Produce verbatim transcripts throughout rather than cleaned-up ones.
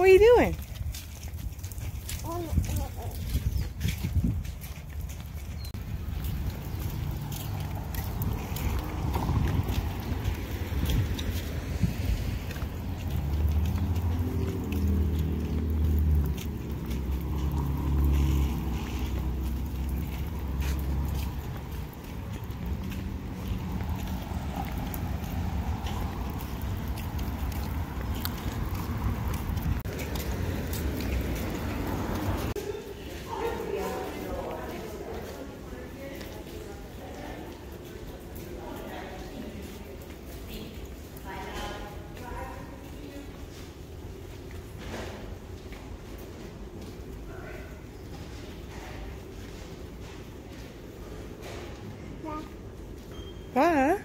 What are you doing? Bye.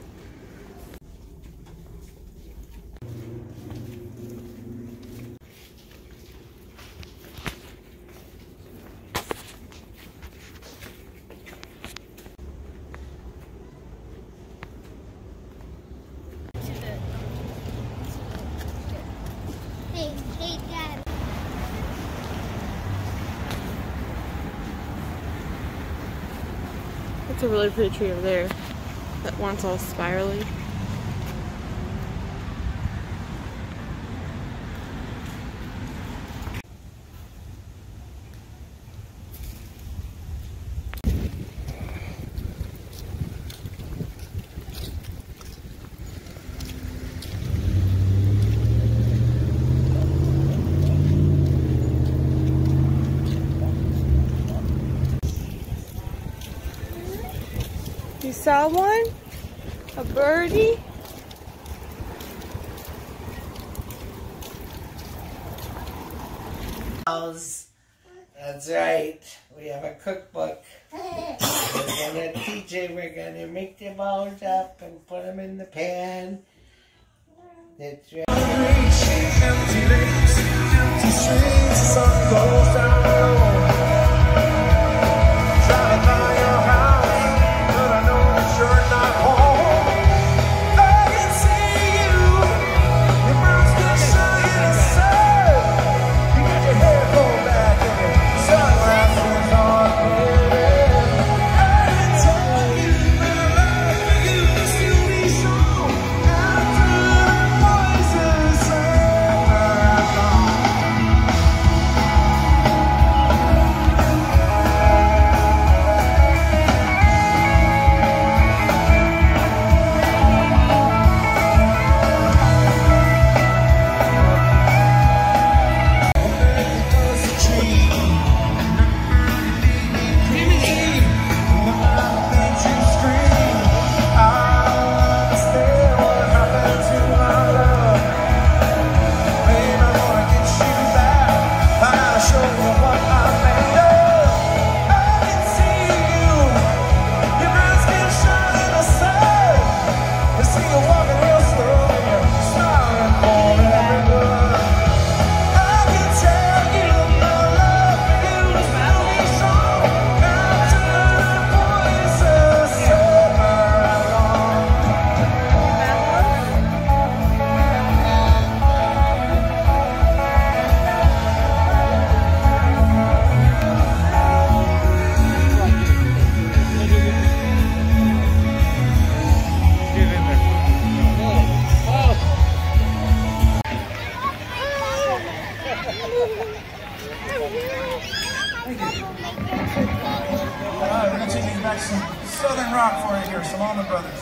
Hey, hey, Dad. That's a really pretty tree over there. That one's all spirally. You saw one? A birdie? That's right. We have a cookbook. We're gonna teach it. We're gonna make the balls up and put them in the pan. That's right. Empty lakes, empty streets, the sun goes down low. Driving by your house, but I know that you're not home. I can see you. Your birds can shine in the sun. You got your hair pulled back and your sunglasses on, baby. I can tell you that I love you to still be strong after the voices are gone. Alright, we're going to take you back some Southern rock for you here, Solomon Brothers.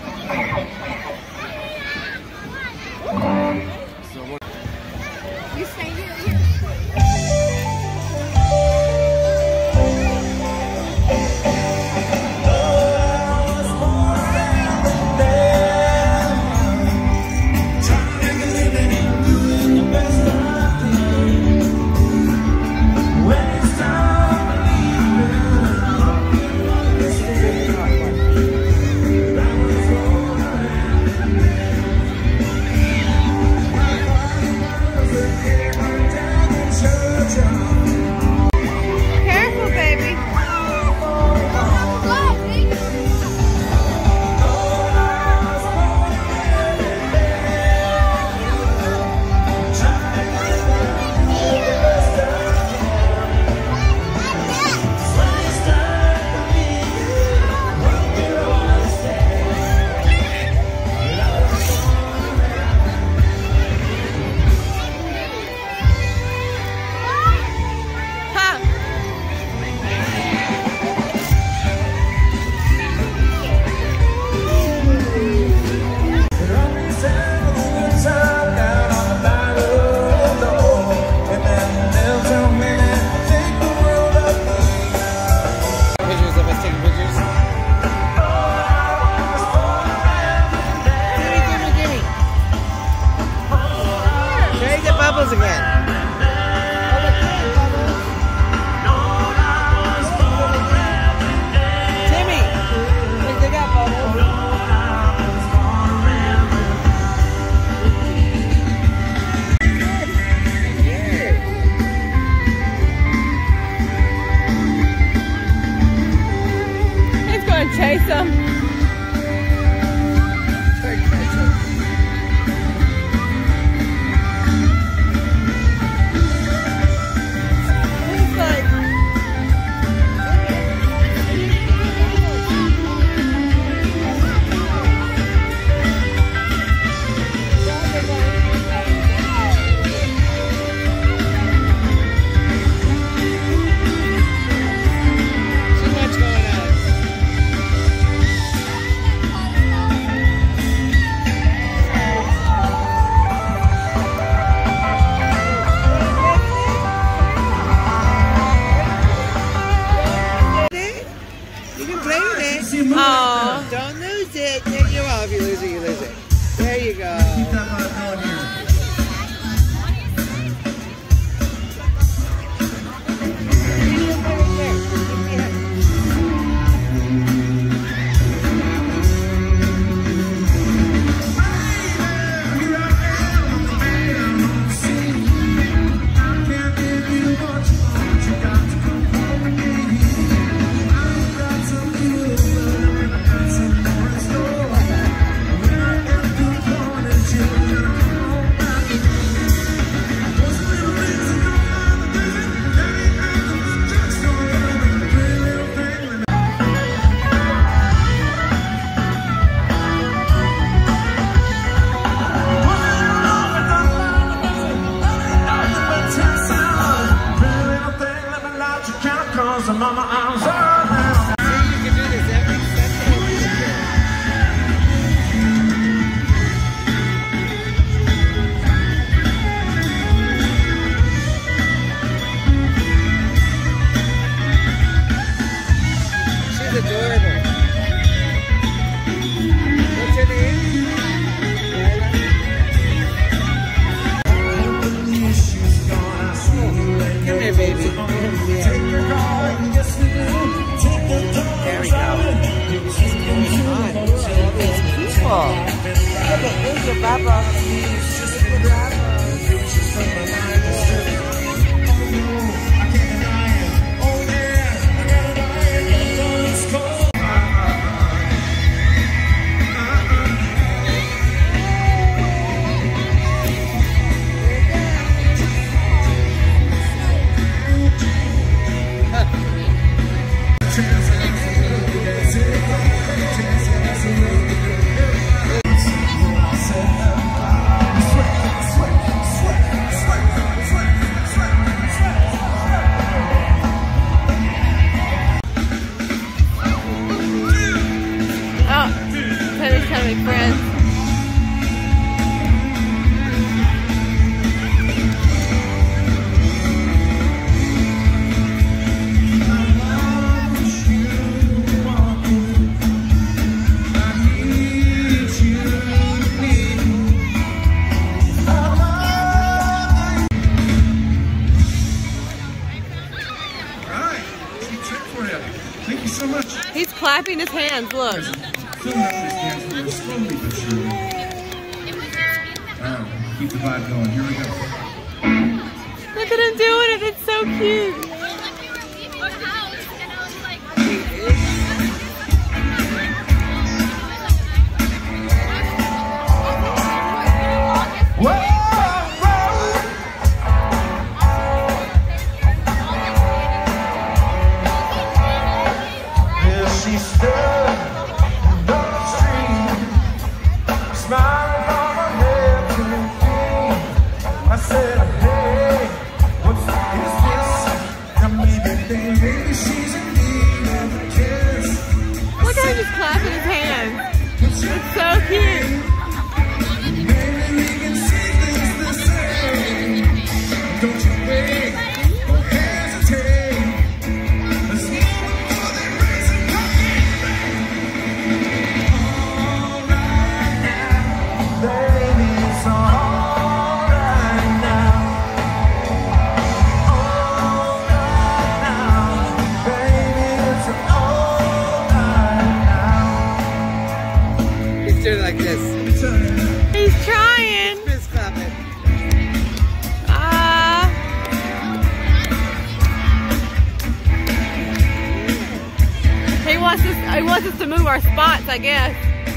You stay here, here. Yeah. So mama, I'm sorry. See, you can do this every Sunday. She's adorable. What's your name? Come here, baby. There we go. All these people. Look at Asia Baba. Thank you so much. He's clapping his hands, look. Filling up his hands a little slowly but surely. All right, keep the vibe going. Here we go. Look at him doing it. It's so cute. She stood down the street, smiling from her head to her feet. I said, hey, what's is this? Now maybe, maybe she's in need of a kiss. Look how he's clapping his hands. It's so cute. Maybe we can see things the same. Don't you wait or hesitate. Let's move before they raise a baby, it's alright now. Alright now. Baby, it's alright now. He's doing like this. He's trying. Fist clapping. Ah. He wants us. He wants us to move our spots, I guess.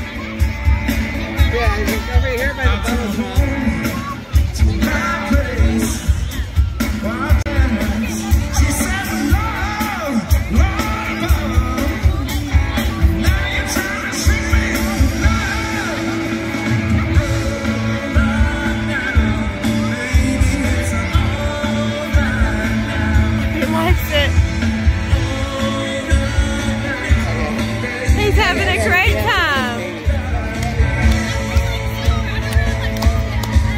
Yeah, he's over here by the bubble swamp. To my place. Our parents, she said, love, love, love. Now you're trying to shoot me on love. Alright now, baby, it's alright now. He likes it. He's having a great time.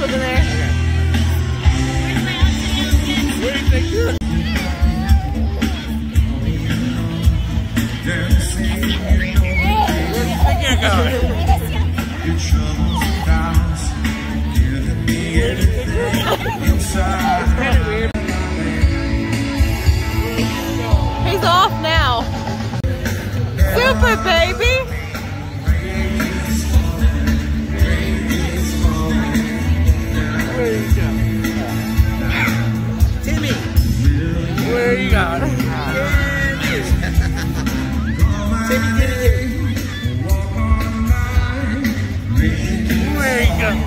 was in there. Where do you think you're? Where do you think you're going? Your troubles and doubts, giving me everything inside. Kind of weird. He's off now. Super baby. Where you going? Timmy! Where you going? Timmy, Timmy, Timmy. Where you going?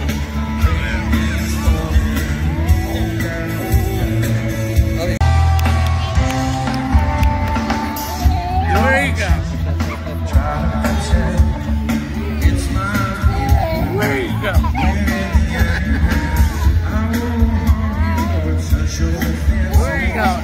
Where you going? Where you going? Where you going?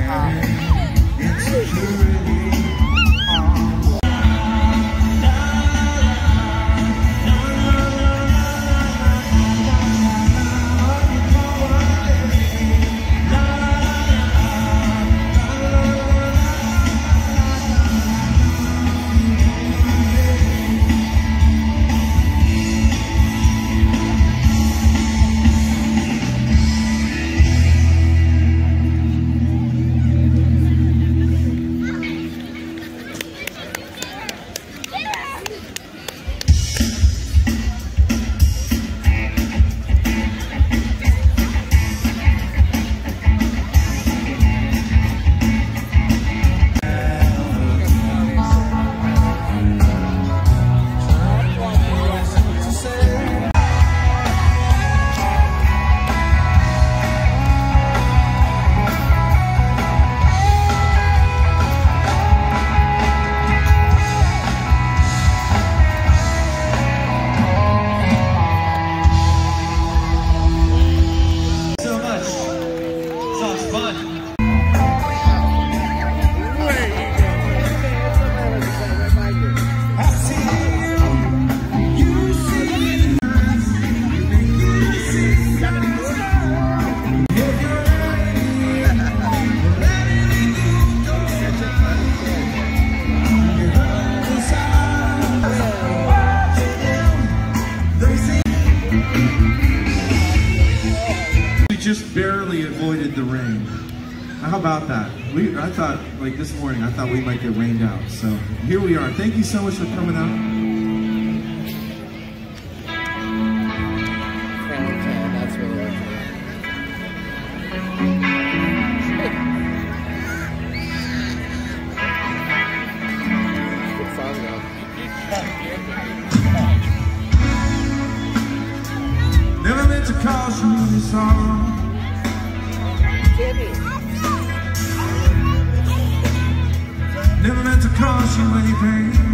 Just barely avoided the rain. How about that? We, I thought, like this morning, I thought we might get rained out. So here we are. Thank you so much for coming out. That's really good song though. Never meant to cause you any sorrow. Never meant to cause you any pain.